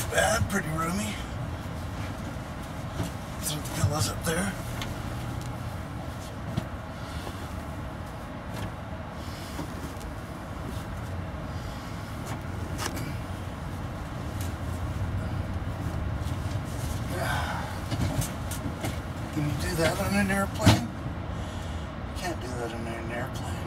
bad, pretty roomy. Some pillows up there. Can you do that on an airplane? You can't do that on an airplane.